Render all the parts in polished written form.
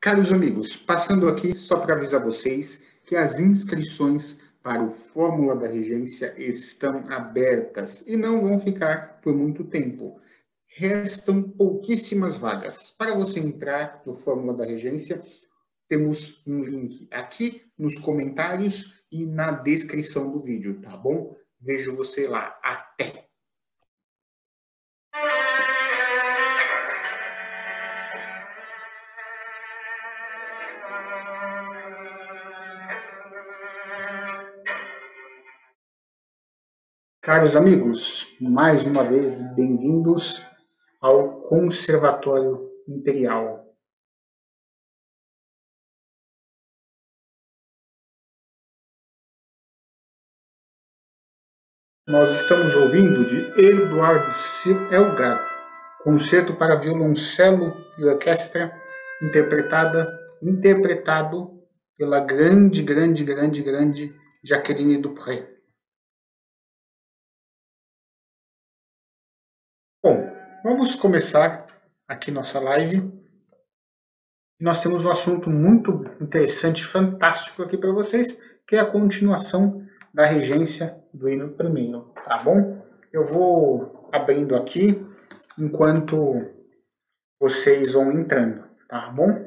Caros amigos, passando aqui só para avisar vocês que as inscrições para o Fórmula da Regência estão abertas e não vão ficar por muito tempo. Restam pouquíssimas vagas. Para você entrar no Fórmula da Regência, temos um link aqui nos comentários e na descrição do vídeo, tá bom? Vejo você lá. Até! Caros amigos, mais uma vez bem-vindos ao Conservatório Imperial. Nós estamos ouvindo de Eduard Sir Elgar, concerto para violoncelo e orquestra, interpretado pela grande Jacqueline du Pré. Bom, vamos começar aqui nossa live. Nós temos um assunto muito interessante, fantástico aqui para vocês, que é a continuação da regência do hino primeiro, tá bom? Eu vou abrindo aqui enquanto vocês vão entrando, tá bom?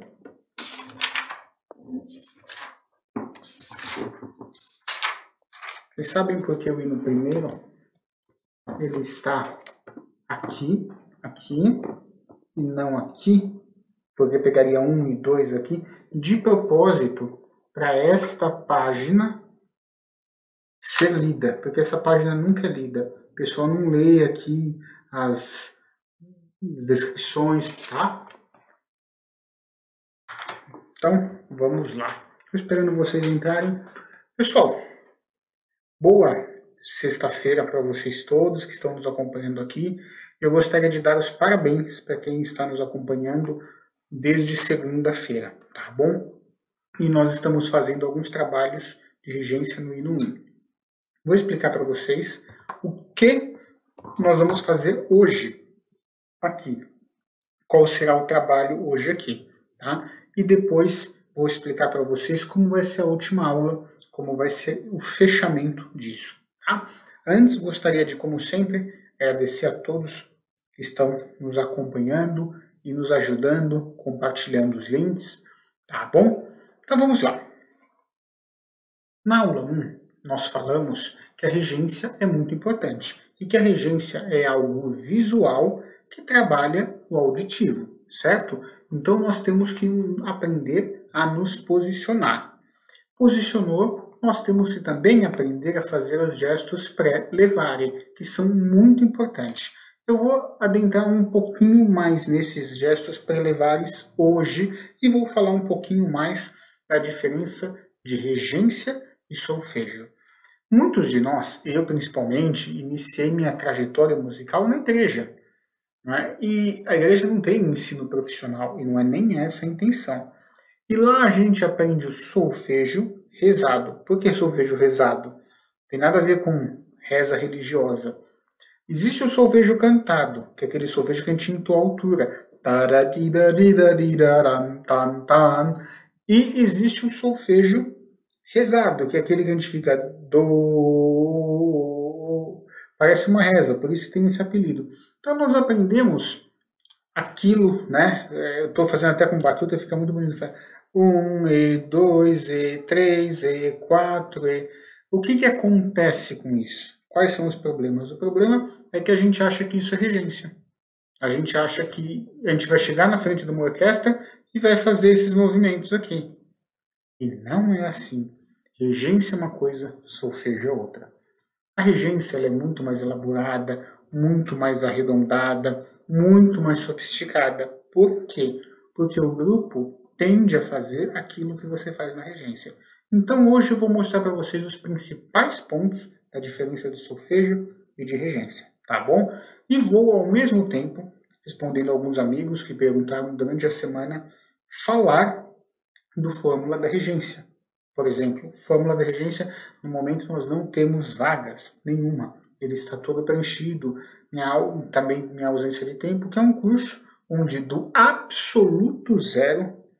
Vocês sabem por que o hino primeiro ele está aqui e não aqui? Porque pegaria 1 e 2 aqui, de propósito, para esta página ser lida, porque essa página nunca é lida. O pessoal não lê aqui as descrições, tá? Então, vamos lá. Estou esperando vocês entrarem. Pessoal, boa sexta-feira para vocês todos que estão nos acompanhando aqui. Eu gostaria de dar os parabéns para quem está nos acompanhando desde segunda-feira, tá bom? E nós estamos fazendo alguns trabalhos de regência no hino 1. Vou explicar para vocês o que nós vamos fazer hoje aqui. Qual será o trabalho hoje aqui, tá? E depois vou explicar para vocês como vai ser a última aula, como vai ser o fechamento disso, tá? Antes, gostaria de, como sempre, agradecer a todos que estão nos acompanhando e nos ajudando, compartilhando os links, tá bom? Então vamos lá. Na aula 1, nós falamos que a regência é muito importante e que a regência é algo visual que trabalha o auditivo, certo? Então nós temos que aprender a nos posicionar. Posicionou, nós temos que também aprender a fazer os gestos pré-levare, que são muito importantes. Eu vou adentrar um pouquinho mais nesses gestos pré-levares hoje e vou falar um pouquinho mais da diferença de regência e solfejo. Muitos de nós, eu principalmente, iniciei minha trajetória musical na igreja. Né? E a igreja não tem um ensino profissional e não é nem essa a intenção. E lá a gente aprende o solfejo rezado. Por que solfejo rezado? Tem nada a ver com reza religiosa. Existe o solfejo cantado, que é aquele solfejo que a gente entoa a altura. E existe o solfejo rezado, que é aquele que a gente fica do. Parece uma reza, por isso tem esse apelido. Então nós aprendemos aquilo, né? Eu estou fazendo até com batuta, fica muito bonito. 1, E, 2, E, 3, E, 4, E. O que acontece com isso? Quais são os problemas? O problema é que a gente acha que isso é regência. A gente acha que a gente vai chegar na frente de uma orquestra e vai fazer esses movimentos aqui. E não é assim. Regência é uma coisa, solfejo é outra. A regência ela é muito mais elaborada, muito mais arredondada, muito mais sofisticada. Por quê? Porque o grupo tende a fazer aquilo que você faz na regência. Então hoje eu vou mostrar para vocês os principais pontos da diferença de solfejo e de regência, tá bom? E vou ao mesmo tempo, respondendo a alguns amigos que perguntaram durante a semana, falar do Fórmula da Regência. Por exemplo, Fórmula da Regência, no momento nós não temos vagas nenhuma. Ele está todo preenchido, também minha ausência de tempo, que é um curso onde do absoluto zero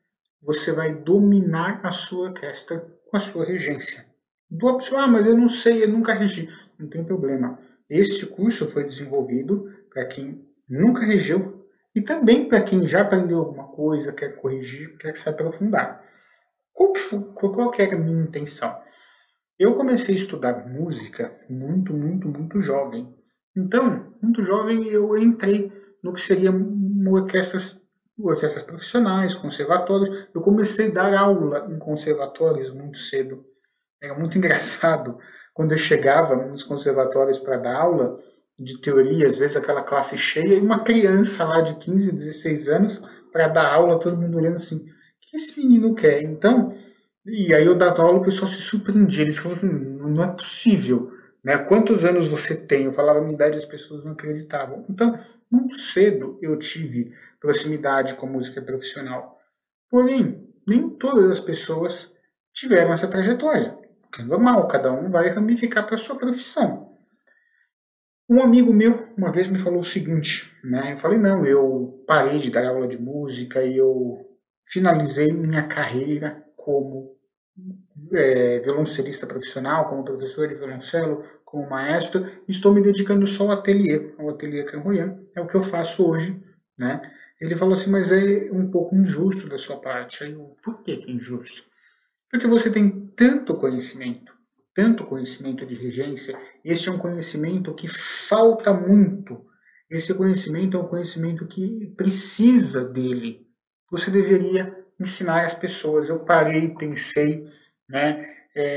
você vai dominar a sua orquestra com a sua regência. Do pessoal, mas eu não sei, eu nunca regi. Não tem problema. Este curso foi desenvolvido para quem nunca regeu e também para quem já aprendeu alguma coisa, quer corrigir, quer se aprofundar. Qual que era a minha intenção? Eu comecei a estudar música muito jovem. Então, muito jovem, eu entrei no que seria orquestras profissionais, conservatórios. Eu comecei a dar aula em conservatórios muito cedo. Era muito engraçado quando eu chegava nos conservatórios para dar aula de teoria, às vezes aquela classe cheia, e uma criança lá de 15, 16 anos para dar aula, todo mundo olhando assim, o que esse menino quer? Então, e aí eu dava aula e o pessoal se surpreendia, eles falavam, não é possível, né? Quantos anos você tem? Eu falava a minha idade e as pessoas não acreditavam. Então, muito cedo eu tive proximidade com a música profissional. Porém, nem todas as pessoas tiveram essa trajetória. É normal, cada um vai ramificar para a sua profissão. Um amigo meu uma vez me falou o seguinte, né? Eu falei, não, eu parei de dar aula de música e eu finalizei minha carreira como violoncelista profissional, como professor de violoncelo, como maestro, e estou me dedicando só ao ateliê Canroyan, é o que eu faço hoje, né? Ele falou assim, mas é um pouco injusto da sua parte. Aí eu, por que é injusto? Porque você tem tanto conhecimento de regência, este é um conhecimento que falta muito. Esse conhecimento é um conhecimento que precisa dele. Você deveria ensinar as pessoas. Eu parei, pensei, né?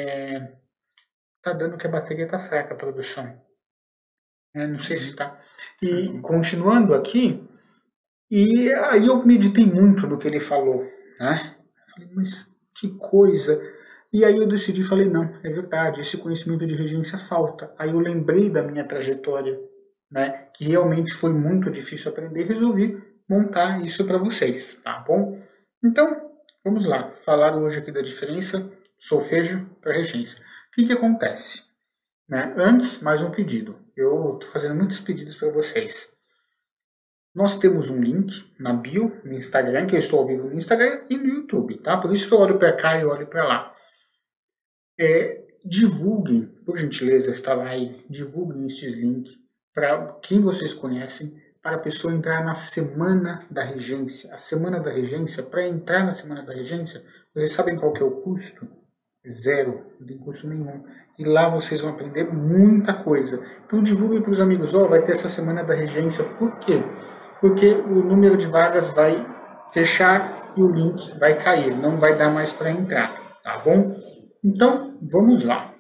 Tá dando que a bateria tá fraca, a produção. Não sei se tá. E continuando aqui, e aí eu meditei muito no que ele falou, né? Eu falei, mas que coisa. E aí eu decidi, falei, não, é verdade, esse conhecimento de regência falta. Aí eu lembrei da minha trajetória, né, que realmente foi muito difícil aprender, e resolvi montar isso para vocês, tá bom? Então, vamos lá, falar hoje aqui da diferença solfejo para regência. O que acontece? Né? Antes, mais um pedido. Eu estou fazendo muitos pedidos para vocês. Nós temos um link na bio, no Instagram, que eu estou ao vivo no Instagram e no YouTube, tá? Por isso que eu olho para cá e olho para lá. Divulguem, por gentileza, esta live, divulguem estes links para quem vocês conhecem, para a pessoa entrar na Semana da Regência. A Semana da Regência, para entrar na Semana da Regência, vocês sabem qual que é o custo? Zero, não tem custo nenhum. E lá vocês vão aprender muita coisa. Então divulguem para os amigos, vai ter essa Semana da Regência. Por quê? Porque o número de vagas vai fechar e o link vai cair, não vai dar mais para entrar, tá bom? Então, vamos lá.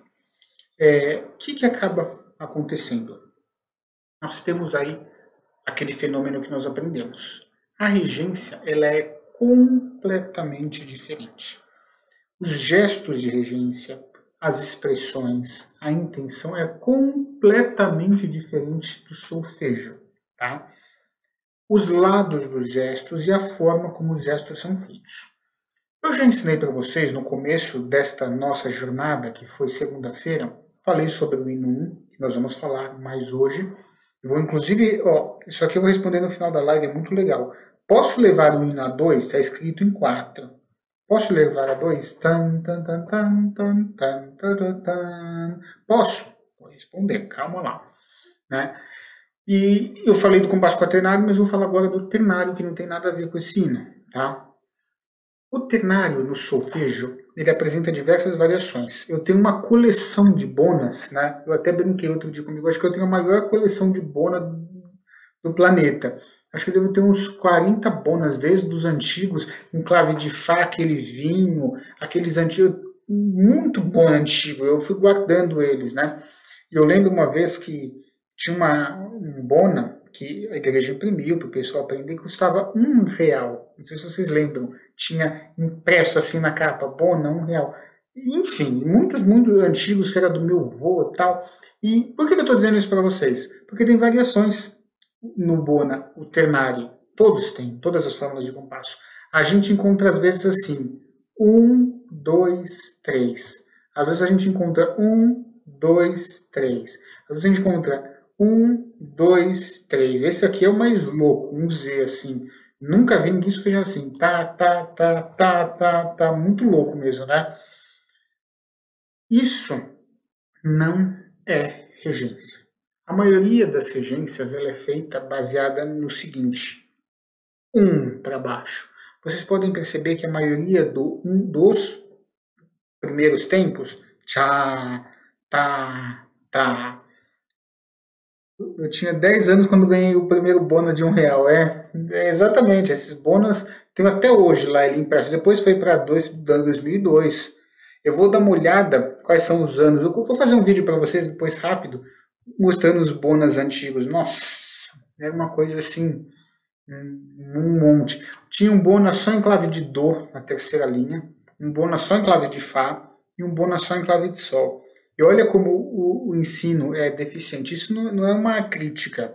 O que acaba acontecendo? Nós temos aí aquele fenômeno que nós aprendemos. A regência, ela é completamente diferente. Os gestos de regência, as expressões, a intenção é completamente diferente do solfejo, tá? Os lados dos gestos e a forma como os gestos são feitos. Eu já ensinei para vocês no começo desta nossa jornada, que foi segunda-feira, falei sobre o hino 1, que nós vamos falar mais hoje. Eu vou inclusive, isso aqui eu vou responder no final da live, é muito legal. Posso levar o hino a 2? Está escrito em 4. Posso levar a 2? Tan, tan, tan, tan, tan, tan, tan, tan. Posso? Vou responder, calma lá. Né? E eu falei do compasso quaternário, mas vou falar agora do ternário, que não tem nada a ver com esse hino, tá? O ternário no solfejo, ele apresenta diversas variações. Eu tenho uma coleção de bonas, né? Eu até brinquei outro dia comigo, acho que eu tenho a maior coleção de bonas do planeta. Acho que eu devo ter uns 40 bonas, desde os antigos, um clave de Fá, aquele vinho, aqueles antigos, muito bom antigo, eu fui guardando eles, né? E eu lembro uma vez que tinha um bona que a igreja imprimiu para o pessoal aprender, que custava R$1. Não sei se vocês lembram. Tinha impresso assim na capa, bona, R$1. Enfim, muitos antigos que era do meu avô e tal. E por que eu estou dizendo isso para vocês? Porque tem variações no bona, o ternário. Todos têm, todas as fórmulas de compasso. A gente encontra às vezes assim, 1, 2, 3. Às vezes a gente encontra 1, 2, 3. Às vezes a gente encontra 1, 2, 3. Esse aqui é o mais louco, um Z assim. Nunca vi ninguém sofrendo assim. Tá, muito louco mesmo, né? Isso não é regência. A maioria das regências ela é feita baseada no seguinte: para baixo. Vocês podem perceber que a maioria dos primeiros tempos, tchá, tá. Eu tinha 10 anos quando ganhei o primeiro bônus de R$1. Exatamente, esses bônus tem até hoje lá ele impresso. Depois foi para 2002. Eu vou dar uma olhada quais são os anos. Eu vou fazer um vídeo para vocês depois rápido, mostrando os bônus antigos. Nossa, era uma coisa assim, um monte. Tinha um bônus só em clave de Dó na terceira linha, um bônus só em clave de Fá e um bônus só em clave de Sol. E olha como o ensino é deficiente. Isso não é uma crítica.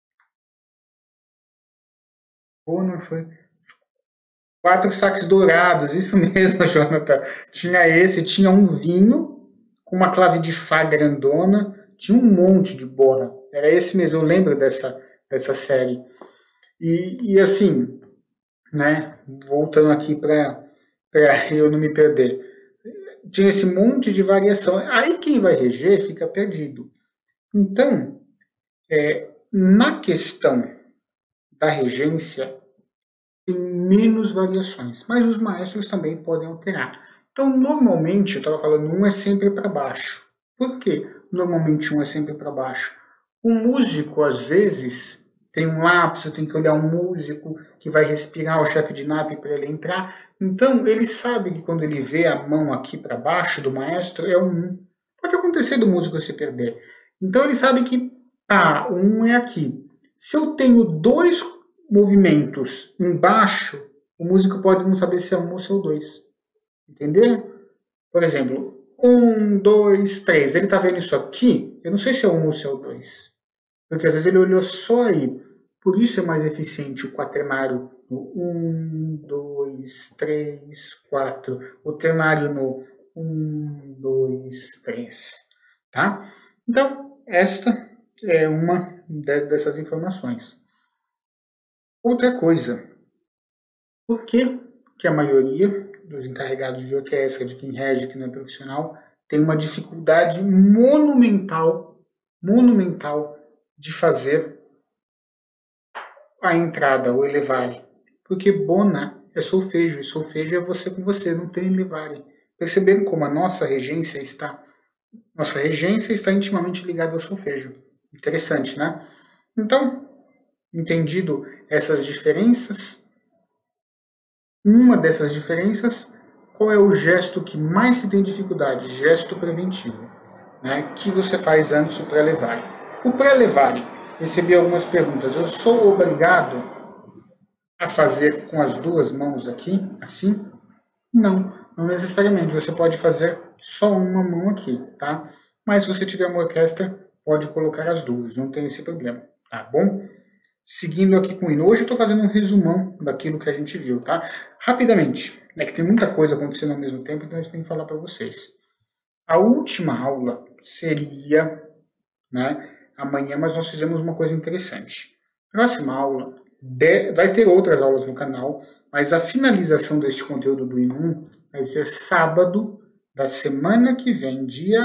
Bônus foi 4 saques dourados, isso mesmo, Jonathan. Tinha esse, tinha um vinho com uma clave de Fá grandona, tinha um monte de bona. Era esse mesmo, eu lembro dessa série. E assim, né, voltando aqui para eu não me perder, tinha esse monte de variação. Aí quem vai reger fica perdido. Então, na questão da regência, tem menos variações, mas os maestros também podem alterar. Então, normalmente, eu estava falando, um é sempre para baixo. Por que normalmente um é sempre para baixo? O músico, às vezes, tem um lapso, tem que olhar um músico que vai respirar o chefe de naipe para ele entrar. Então, ele sabe que quando ele vê a mão aqui para baixo do maestro, é um 1. Pode acontecer do músico se perder. Então, ele sabe que, o 1 é aqui. Se eu tenho 2 movimentos embaixo, o músico pode não saber se é 1 ou se é o 2. Entendeu? Por exemplo, 1, 2, 3. Ele está vendo isso aqui? Eu não sei se é 1 ou se é o 2. Porque às vezes ele olhou só aí. Por isso é mais eficiente o quaternário no 1, 2, 3, 4. O ternário no 1, 2, 3. Tá? Então, esta é uma dessas informações. Outra coisa. Por que a maioria dos encarregados de orquestra, de quem rege, que não é profissional, tem uma dificuldade monumental de fazer a entrada, o elevare? Porque bona é solfejo, e solfejo é você com você, não tem elevare. Perceberam como a nossa regência está intimamente ligada ao solfejo. Interessante, né? Então, entendido essas diferenças, uma dessas diferenças, qual é o gesto que mais se tem dificuldade? Gesto preventivo, né? Que você faz antes do pré-levare. O pré-levare, recebi algumas perguntas. Eu sou obrigado a fazer com as 2 mãos aqui, assim? Não necessariamente. Você pode fazer só uma mão aqui, tá? Mas se você tiver uma orquestra, pode colocar as 2, não tem esse problema, tá bom? Seguindo aqui com o hino. Hoje eu estou fazendo um resumão daquilo que a gente viu, tá? Rapidamente, que tem muita coisa acontecendo ao mesmo tempo, então a gente tem que falar para vocês. A última aula seria, né, amanhã, mas nós fizemos uma coisa interessante. Próxima aula, vai ter outras aulas no canal, mas a finalização deste conteúdo do hino vai ser sábado da semana que vem, dia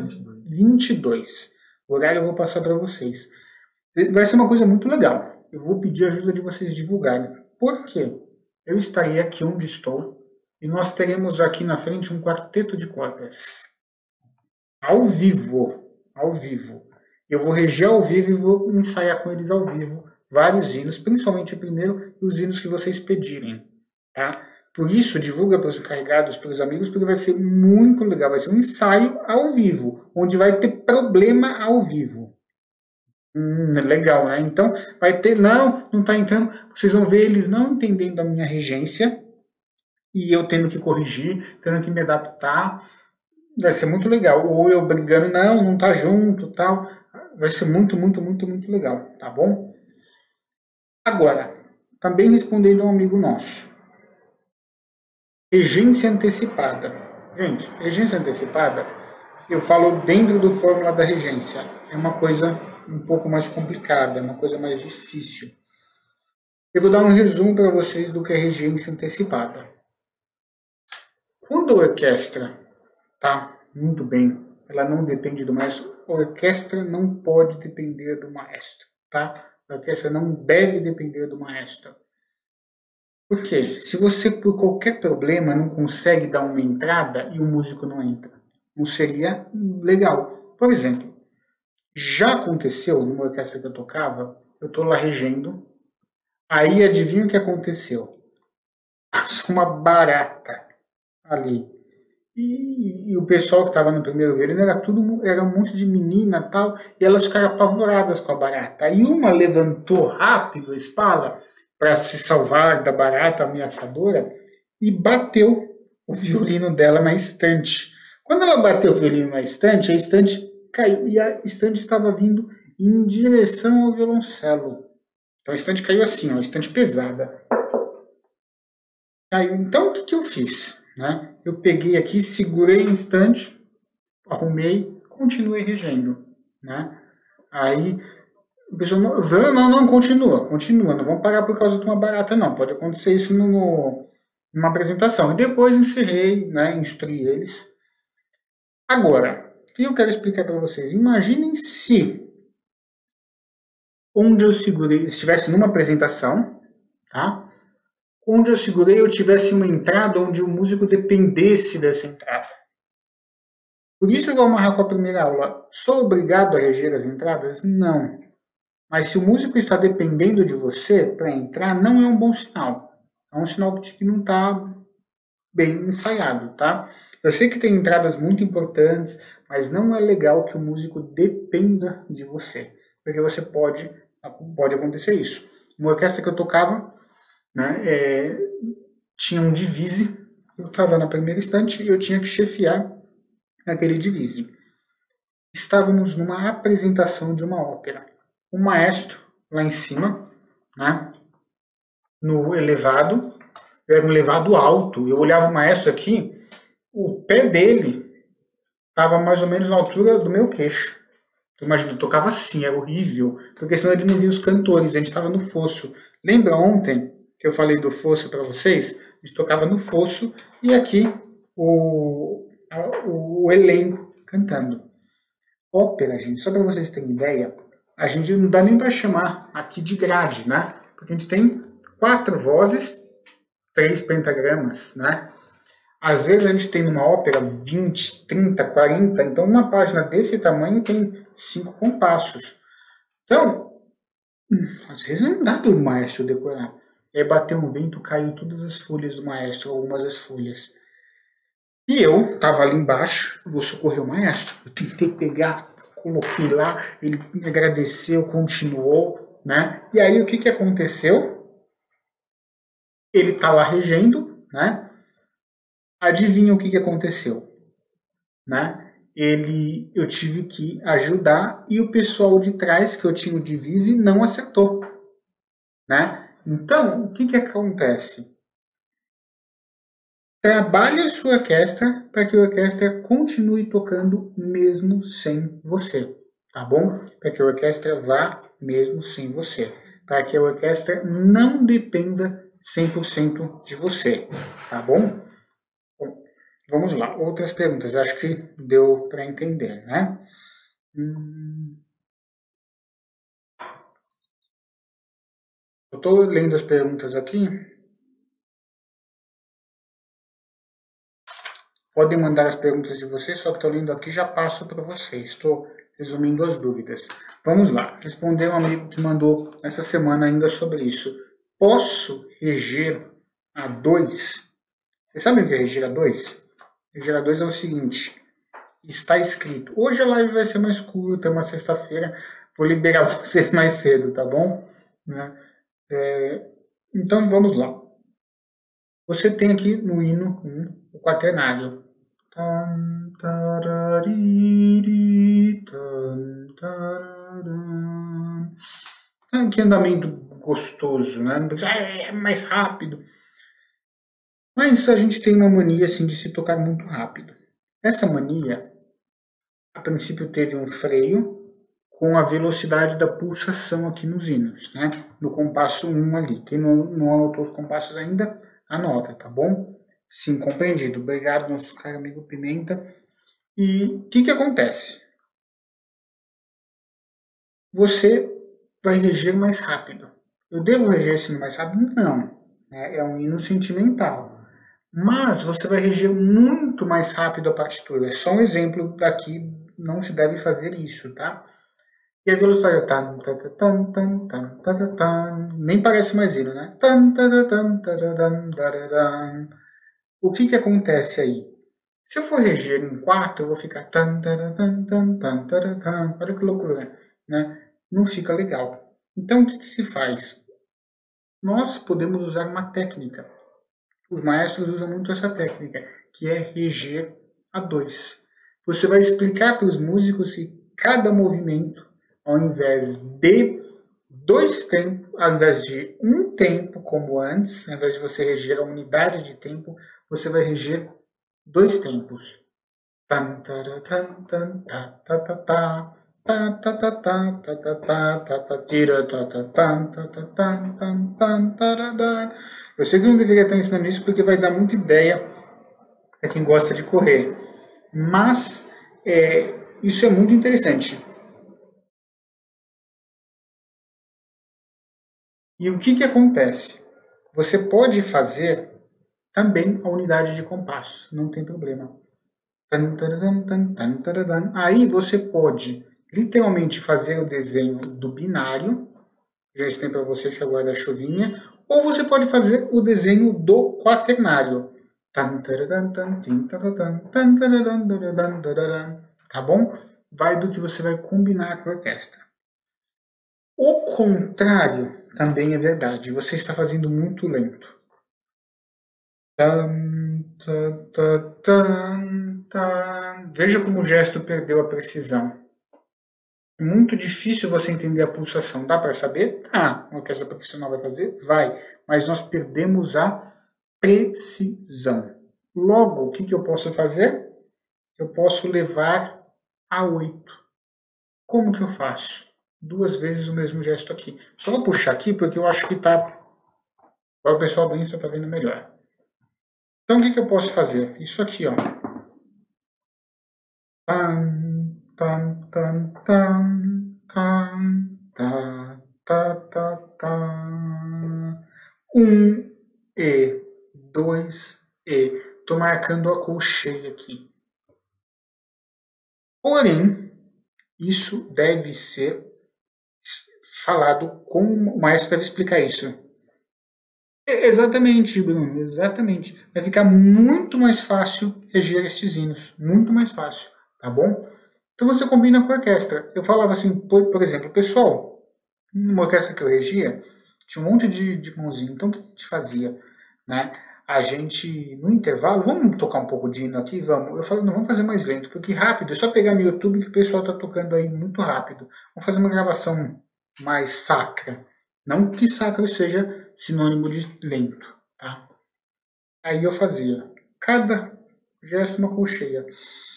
22. O horário eu vou passar para vocês. Vai ser uma coisa muito legal. Eu vou pedir a ajuda de vocês divulgarem. Por quê? Eu estarei aqui onde estou e nós teremos aqui na frente um quarteto de cordas. Ao vivo. Eu vou reger ao vivo e vou ensaiar com eles ao vivo vários hinos, principalmente o primeiro e os hinos que vocês pedirem. Tá? Por isso, divulga para os encarregados, para os amigos, porque vai ser muito legal. Vai ser um ensaio ao vivo, onde vai ter problema ao vivo. Legal, né? Então, vai ter, não está entrando. Vocês vão ver eles não entendendo a minha regência e eu tendo que corrigir, tendo que me adaptar. Vai ser muito legal. Ou eu brigando, não está junto, tal. Vai ser muito legal, tá bom? Agora, também respondendo a um amigo nosso. Regência antecipada. Gente, regência antecipada, eu falo dentro do fórmula da regência. É uma coisa um pouco mais complicada, uma coisa mais difícil. Eu vou dar um resumo para vocês do que é regência antecipada. Quando a orquestra está muito bem, ela não depende do maestro. A orquestra não pode depender do maestro, tá? A orquestra não deve depender do maestro. Por quê? Se você, por qualquer problema, não consegue dar uma entrada e o músico não entra, não seria legal. Por exemplo, já aconteceu numa orquestra que eu tocava, eu estou lá regendo, aí adivinha o que aconteceu? Passou uma barata ali. E o pessoal que estava no primeiro violino era um monte de menina e tal, e elas ficaram apavoradas com a barata. Aí uma levantou rápido a espada para se salvar da barata ameaçadora e bateu o violino dela na estante. Quando ela bateu o violino na estante, a estante caiu e a estante estava vindo em direção ao violoncelo. Então a estante caiu assim, ó, a estante pesada. Caiu. Então o que eu fiz? Né? Eu peguei aqui, segurei um instante, arrumei, continuei regendo. Né? Aí o pessoal não, continua, não vamos parar por causa de uma barata, não. Pode acontecer isso numa apresentação. E depois encerrei, né, instruí eles. Agora, o que eu quero explicar para vocês? Imaginem se onde eu segurei, estivesse numa apresentação, tá? Onde eu segurei eu tivesse uma entrada onde o músico dependesse dessa entrada. Por isso eu vou amarrar com a primeira aula. Sou obrigado a reger as entradas? Não. Mas se o músico está dependendo de você para entrar, não é um bom sinal. É um sinal de que não está bem ensaiado, tá? Eu sei que tem entradas muito importantes, mas não é legal que o músico dependa de você. Porque você pode acontecer isso. Uma orquestra que eu tocava, né, tinha um divise, eu estava na primeira estante e eu tinha que chefiar aquele divise. Estávamos numa apresentação de uma ópera. O maestro lá em cima, né, no elevado, era um elevado alto. Eu olhava o maestro aqui, o pé dele estava mais ou menos na altura do meu queixo. Imagina, eu tocava assim, era horrível, porque senão ele não via os cantores, a gente estava no fosso. Lembra ontem que eu falei do fosso para vocês? A gente tocava no fosso e aqui o elenco cantando. Ópera, gente, só para vocês terem ideia, a gente não dá nem para chamar aqui de grade, né? Porque a gente tem 4 vozes, 3 pentagramas, né? Às vezes a gente tem numa ópera 20, 30, 40, então uma página desse tamanho tem 5 compassos. Então, às vezes não dá para o maestro decorar. Aí bateu um vento, caiu todas as folhas do maestro, algumas das folhas. E eu estava ali embaixo, vou socorrer o maestro. Eu tentei pegar, coloquei lá, ele me agradeceu, continuou, né? E aí o que aconteceu? Ele está lá regendo, né? Adivinha o que aconteceu, né? Eu tive que ajudar e o pessoal de trás que eu tinha o divise não acertou, né? Então, o que acontece? Trabalhe a sua orquestra para que a orquestra continue tocando mesmo sem você, tá bom? Para que a orquestra vá mesmo sem você, para que a orquestra não dependa 100% de você, tá bom? Vamos lá, outras perguntas. Acho que deu para entender, né? Eu estou lendo as perguntas aqui. Podem mandar as perguntas de vocês, só que estou lendo aqui já passo para vocês. Estou resumindo as dúvidas. Vamos lá. Respondeu um amigo que mandou essa semana ainda sobre isso. Posso reger a 2? Vocês sabem o que é reger a 2? Reger a 2 é o seguinte. Está escrito. Hoje a live vai ser mais curta, é uma sexta-feira. Vou liberar vocês mais cedo, tá bom? Então vamos lá. Você tem aqui no hino o quaternário. Que andamento gostoso, né? É mais rápido. Mas a gente tem uma mania assim de se tocar muito rápido. Essa mania, a princípio teve um freio com a velocidade da pulsação aqui nos hinos, né? No compasso 1 ali. Quem não anotou os compassos ainda, anota, tá bom? Sim, compreendido. Obrigado, nosso caro amigo Pimenta. E o que acontece? Você vai reger mais rápido. Eu devo reger esse hino mais rápido? Não. É um hino sentimental. Mas você vai reger muito mais rápido a partitura. É só um exemplo daqui, não se deve fazer isso, tá? E a velocidade nem parece mais hino, né? O que acontece aí? Se eu for reger em 4, eu vou ficar... Olha que loucura, né? Não fica legal. Então, o que se faz? Nós podemos usar uma técnica. Os maestros usam muito essa técnica, que é reger a 2. Você vai explicar para os músicos que cada movimento, ao invés de 2 tempos, ao invés de 1 tempo, como antes, ao invés de você reger a unidade de tempo, você vai reger 2 tempos. Eu sei que não deveria estar ensinando isso porque vai dar muita ideia para quem gosta de correr, mas isso é muito interessante. E o que acontece? Você pode fazer também a unidade de compasso, não tem problema. Aí você pode literalmente fazer o desenho do binário, já ensinei para vocês que é o guarda-chuvinha, ou você pode fazer o desenho do quaternário. Tá bom? Vai do que você vai combinar com a orquestra. O contrário também é verdade. Você está fazendo muito lento. Veja como o gesto perdeu a precisão. É muito difícil você entender a pulsação. Dá para saber? Tá. Uma orquestra profissional vai fazer? Vai. Mas nós perdemos a precisão. Logo, o que eu posso fazer? Eu posso levar a 8. Como que eu faço? 2 vezes o mesmo gesto aqui. Só vou puxar aqui porque eu acho que tá... Agora o pessoal do Insta tá vendo melhor. Então, o que eu posso fazer? Isso aqui, ó. E, 2 E. Estou marcando a colcheia aqui. Porém, isso deve ser falado com o maestro, deve explicar isso. Exatamente, Bruno, exatamente. Vai ficar muito mais fácil reger esses hinos, muito mais fácil, tá bom? Então você combina com a orquestra. Eu falava assim, por exemplo, pessoal, numa orquestra que eu regia, tinha um monte de mãozinho. Então o que a gente fazia? Né? A gente, no intervalo, vamos tocar um pouco de hino aqui? Vamos. Eu falo, não, vamos fazer mais lento, porque rápido, é só pegar no YouTube que o pessoal está tocando aí muito rápido. Vamos fazer uma gravação mais sacra. Não que sacro seja sinônimo de lento, tá? Aí eu fazia cada gesto uma colcheia.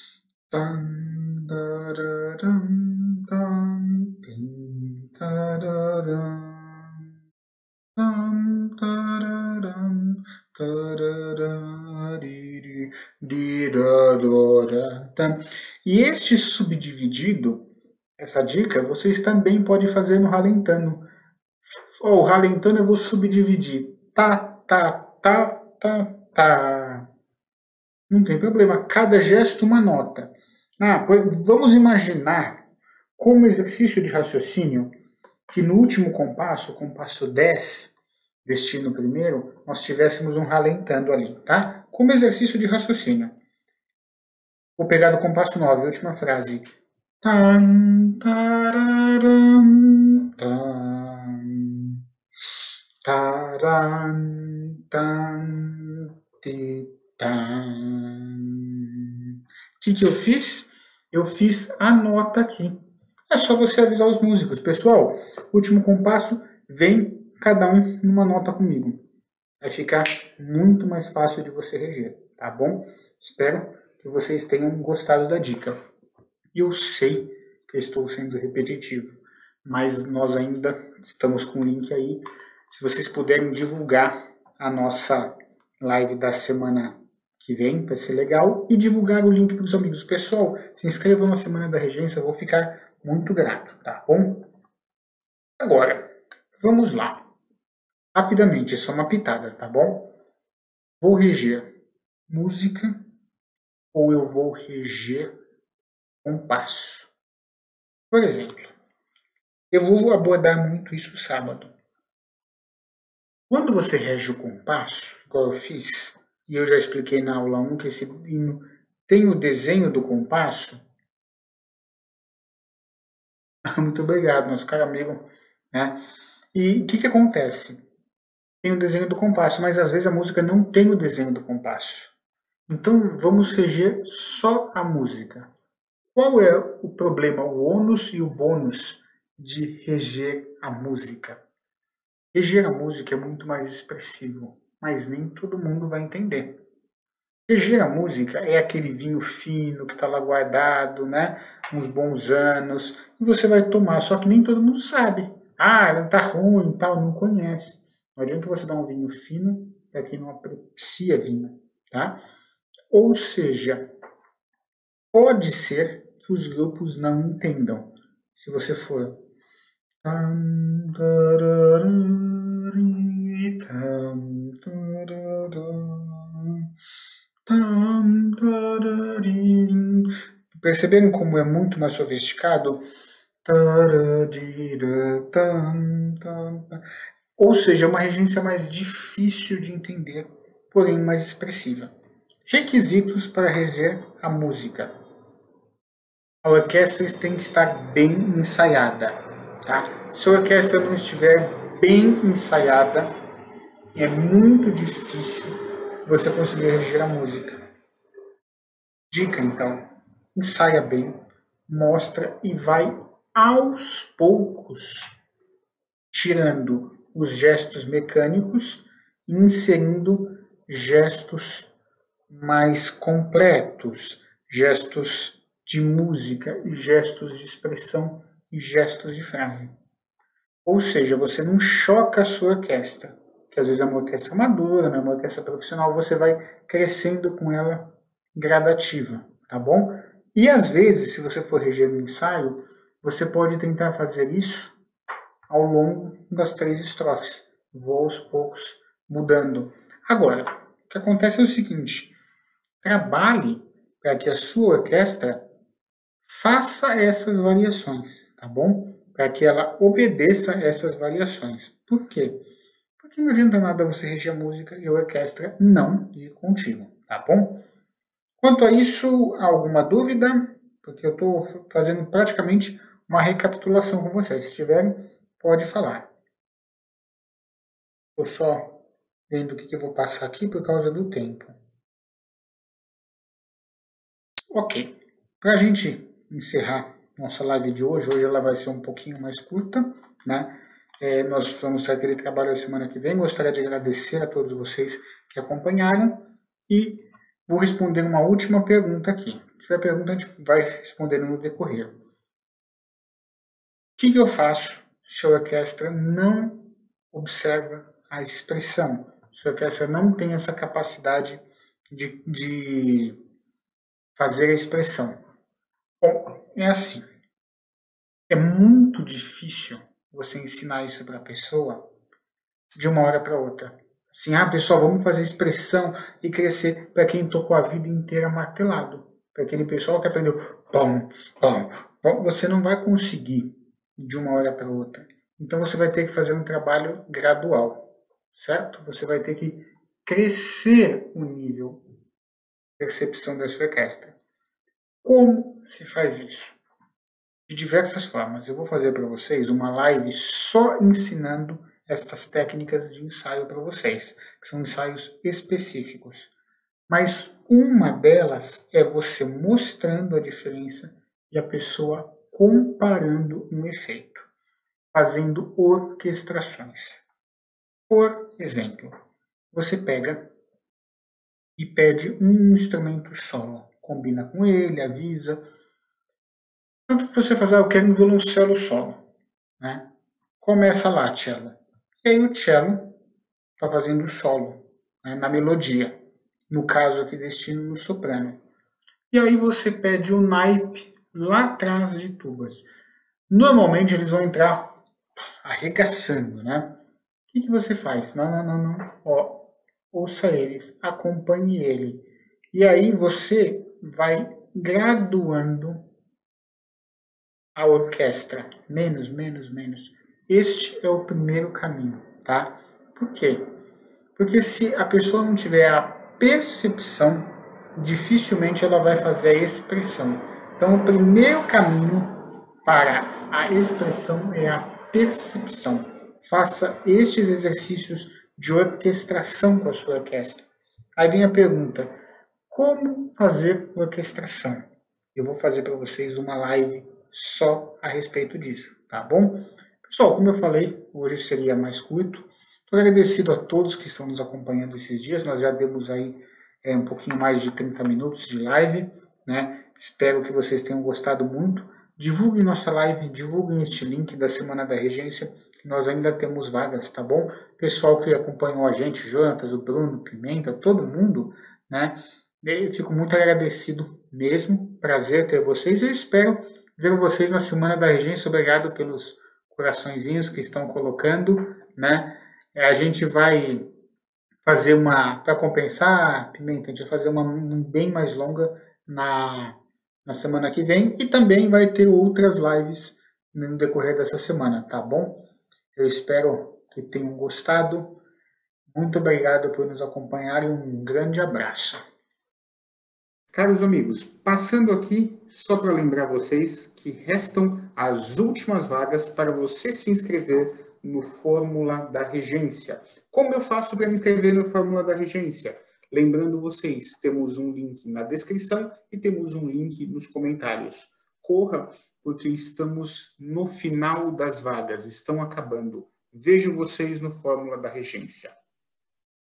E este subdividido, essa dica, vocês também podem fazer no ralentano. O ralentano eu vou subdividir. Tá. Não tem problema. Cada gesto uma nota. Vamos imaginar, como exercício de raciocínio, que no último compasso, o compasso 10, destino primeiro, nós tivéssemos um ralentando ali, tá? Como exercício de raciocínio. Vou pegar do compasso 9, a última frase. Tan, tararam, tan, taran, tan, ti, tan. O que eu fiz? Eu fiz a nota aqui. É só você avisar os músicos. Pessoal, último compasso, vem cada um numa nota comigo. Vai ficar muito mais fácil de você reger, tá bom? Espero que vocês tenham gostado da dica. E eu sei que estou sendo repetitivo, mas nós ainda estamos com o link aí. Se vocês puderem divulgar a nossa live da semana que vem, vai ser legal, e divulgar o link para os amigos. Pessoal, se inscrevam na Semana da Regência, eu vou ficar muito grato, tá bom? Agora, vamos lá. Rapidamente, só uma pitada, tá bom? Vou reger música ou eu vou reger compasso? Por exemplo, eu vou abordar muito isso sábado. Quando você rege o compasso, igual eu fiz, e eu já expliquei na aula 1 que esse hino tem o desenho do compasso. Muito obrigado, nosso caro amigo. Né? E o que acontece? Tem o desenho do compasso, mas às vezes a música não tem o desenho do compasso. Então vamos reger só a música. Qual é o problema, o ônus e o bônus de reger a música? Reger a música é muito mais expressivo, mas nem todo mundo vai entender. Reger a música é aquele vinho fino que está lá guardado, né? Uns bons anos, e você vai tomar, só que nem todo mundo sabe. Ah, ela está ruim, tal, não conhece. Não adianta você dar um vinho fino para quem não aprecia vinho, tá? Ou seja, pode ser que os grupos não entendam. Se você for perceberam como é muito mais sofisticado? Ou seja, é uma regência mais difícil de entender, porém mais expressiva. Requisitos para reger a música. A orquestra tem que estar bem ensaiada. Tá? Se a orquestra não estiver bem ensaiada, é muito difícil você conseguir reger a música. Dica, então, ensaia bem, mostra e vai aos poucos tirando os gestos mecânicos e inserindo gestos mais completos, gestos de música, gestos de expressão e gestos de frase. Ou seja, você não choca a sua orquestra, que às vezes é uma orquestra madura, não é uma orquestra profissional, você vai crescendo com ela gradativa, tá bom? E às vezes, se você for reger no ensaio, você pode tentar fazer isso ao longo das 3 estrofes. Vou aos poucos mudando. Agora, o que acontece é o seguinte, trabalhe para que a sua orquestra faça essas variações, tá bom? Para que ela obedeça essas variações. Por quê? Porque não adianta nada você reger a música e a orquestra não ir contigo, tá bom? Quanto a isso, alguma dúvida? Porque eu estou fazendo praticamente uma recapitulação com vocês. Se tiverem, pode falar. Estou só vendo o que eu vou passar aqui por causa do tempo. Ok. Para a gente encerrar nossa live de hoje ela vai ser um pouquinho mais curta, né? Nós vamos ter aquele trabalho a semana que vem. Gostaria de agradecer a todos vocês que acompanharam e vou responder uma última pergunta aqui. Se tiver pergunta, a gente vai respondendo no decorrer. O que eu faço se a orquestra não observa a expressão? Se a orquestra não tem essa capacidade de fazer a expressão? Bom, é assim. É muito difícil você ensinar isso para a pessoa de uma hora para outra. Assim, pessoal, vamos fazer expressão e crescer para quem tocou a vida inteira martelado. Para aquele pessoal que aprendeu pão, pão, pão. Você não vai conseguir de uma hora para outra. Então você vai ter que fazer um trabalho gradual, certo? Você vai ter que crescer o nível de percepção da sua orquestra. Como se faz isso? De diversas formas. Eu vou fazer para vocês uma live só ensinando essas técnicas de ensaio para vocês, que são ensaios específicos. Mas uma delas é você mostrando a diferença e a pessoa comparando um efeito, fazendo orquestrações. Por exemplo, você pega e pede um instrumento solo, combina com ele, avisa. Tanto que você faz, eu quero um violoncelo solo, né? Começa lá, cello. E aí o cello está fazendo o solo, né, na melodia. No caso aqui, destino no soprano. E aí você pede o naipe lá atrás de tubas. Normalmente eles vão entrar arregaçando, né? O que você faz? Não, não, não, não. Ó, ouça eles, acompanhe ele. E aí você vai graduando a orquestra. Menos, menos, menos. Este é o primeiro caminho, tá? Por quê? Porque se a pessoa não tiver a percepção, dificilmente ela vai fazer a expressão. Então, o primeiro caminho para a expressão é a percepção. Faça estes exercícios de orquestração com a sua orquestra. Aí vem a pergunta: como fazer orquestração? Eu vou fazer para vocês uma live só a respeito disso, tá bom? Pessoal, como eu falei, hoje seria mais curto. Estou agradecido a todos que estão nos acompanhando esses dias. Nós já demos aí um pouquinho mais de 30 minutos de live, né? Espero que vocês tenham gostado muito. Divulguem nossa live, divulguem este link da Semana da Regência, que nós ainda temos vagas, tá bom? Pessoal que acompanhou a gente, Jonatas, o Bruno, Pimenta, todo mundo, né? Eu fico muito agradecido mesmo. Prazer ter vocês. Eu espero ver vocês na Semana da Regência. Obrigado pelos coraçõezinhos que estão colocando, né? A gente vai fazer uma, para compensar, Pimenta, a gente vai fazer uma bem mais longa na semana que vem e também vai ter outras lives no decorrer dessa semana, tá bom? Eu espero que tenham gostado. Muito obrigado por nos acompanhar e um grande abraço. Caros amigos, passando aqui só para lembrar vocês que restam as últimas vagas para você se inscrever no Fórmula da Regência. Como eu faço para me inscrever no Fórmula da Regência? Lembrando vocês, temos um link na descrição e temos um link nos comentários. Corra, porque estamos no final das vagas, estão acabando. Vejo vocês no Fórmula da Regência.